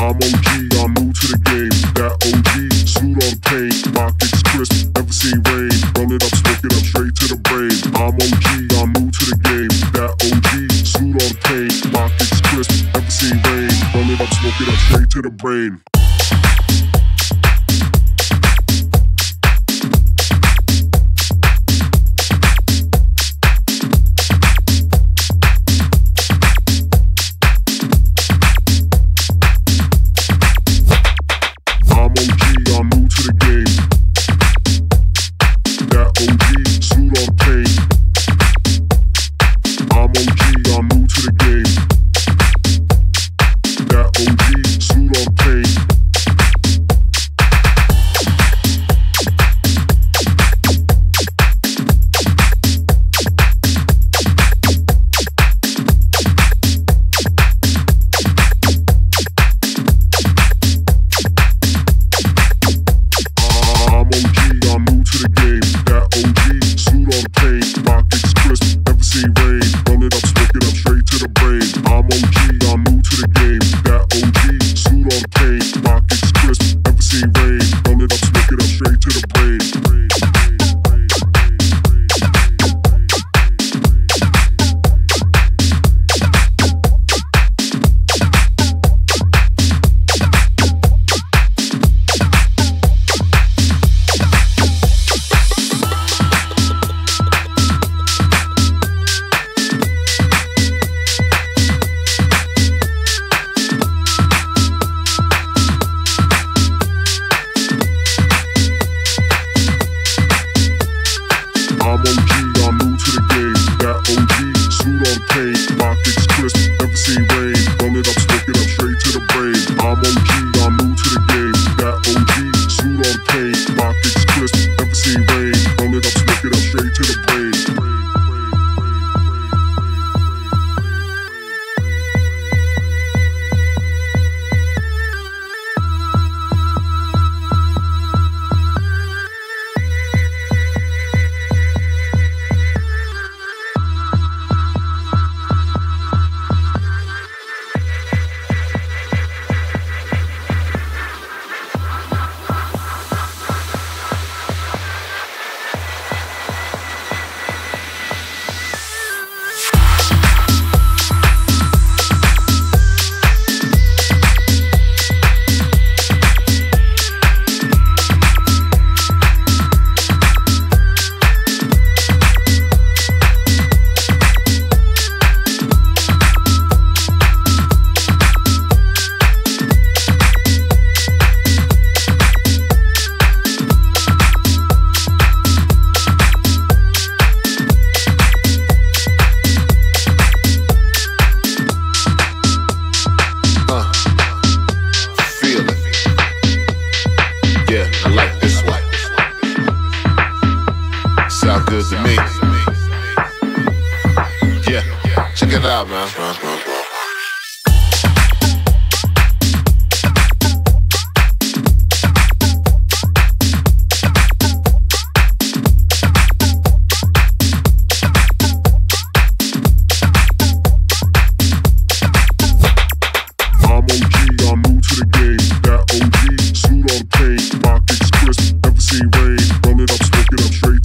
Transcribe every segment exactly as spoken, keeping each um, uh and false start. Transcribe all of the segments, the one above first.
I'm O G, I'm new to the game. That O G, suit on paint, my kicks crisp, never seen rain. Roll it up, smoke it up, straight to the brain. I'm O G, I'm new to the game. That O G, suit on paint, my kicks crisp, never seen rain. Roll it up, smoke it up, straight to the brain.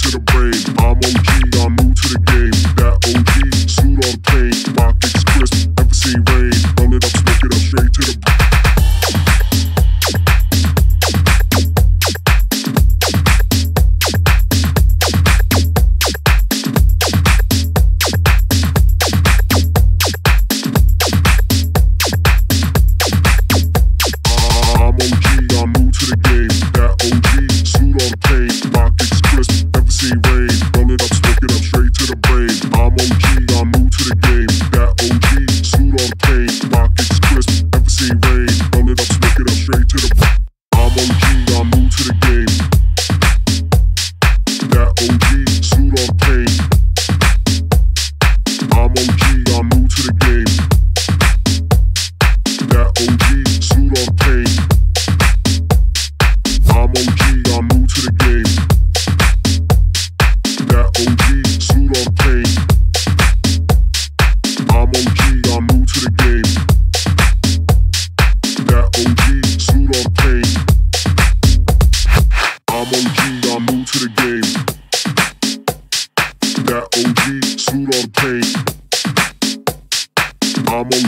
I'm O G, I'm new to the game. That O G, suit on paint, my kicks crisp,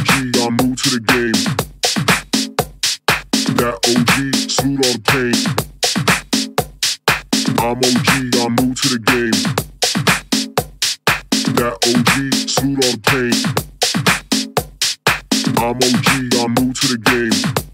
G, I'm new to the game. That O G, salute all the pain. I'm O G, I'm new to the game. That O G, salute all the pain. I'm O G, I'm new to the game.